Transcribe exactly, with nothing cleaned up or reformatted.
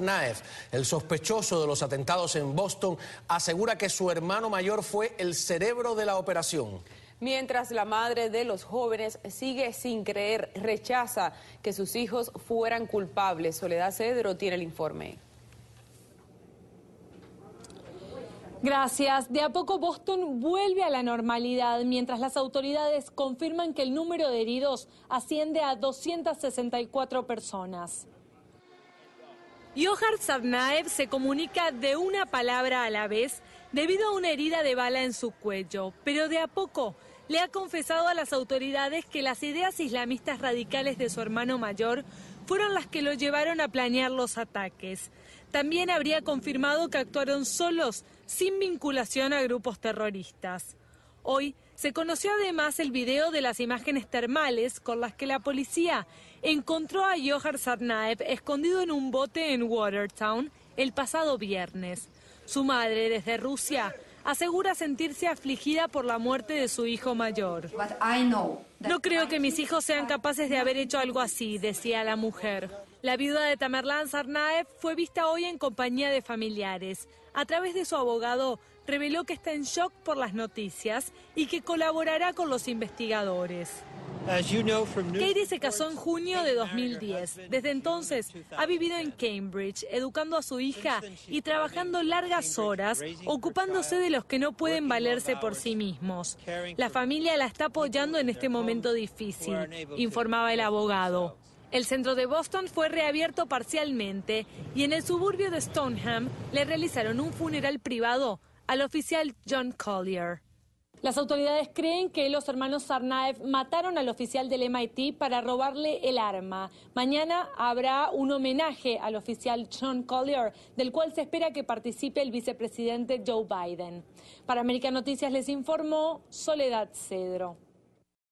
Tsarnaev, el sospechoso de los atentados en Boston, asegura que su hermano mayor fue el cerebro de la operación. Mientras la madre de los jóvenes sigue sin creer, rechaza que sus hijos fueran culpables. Soledad Cedro tiene el informe. Gracias. De a poco Boston vuelve a la normalidad, mientras las autoridades confirman que el número de heridos asciende a doscientas sesenta y cuatro personas. Johar Tsarnaev se comunica de una palabra a la vez debido a una herida de bala en su cuello, pero de a poco le ha confesado a las autoridades que las ideas islamistas radicales de su hermano mayor fueron las que lo llevaron a planear los ataques. También habría confirmado que actuaron solos, sin vinculación a grupos terroristas. Hoy se conoció además el video de las imágenes termales con las que la policía encontró a Johar Tsarnaev escondido en un bote en Watertown el pasado viernes. Su madre, desde Rusia, asegura sentirse afligida por la muerte de su hijo mayor. No creo que mis hijos sean capaces de haber hecho algo así, decía la mujer. La viuda de Tamerlan Tsarnaev fue vista hoy en compañía de familiares. A través de su abogado, reveló que está en shock por las noticias y que colaborará con los investigadores. Katie se casó en junio de dos mil diez. Desde entonces ha vivido en Cambridge, educando a su hija y trabajando largas horas, ocupándose de los que no pueden valerse por sí mismos. La familia la está apoyando en este momento difícil, informaba el abogado. El centro de Boston fue reabierto parcialmente y en el suburbio de Stoneham le realizaron un funeral privado al oficial John Collier. Las autoridades creen que los hermanos Tsarnaev mataron al oficial del M I T para robarle el arma. Mañana habrá un homenaje al oficial John Collier, del cual se espera que participe el vicepresidente Joe Biden. Para América Noticias les informó Soledad Cedro.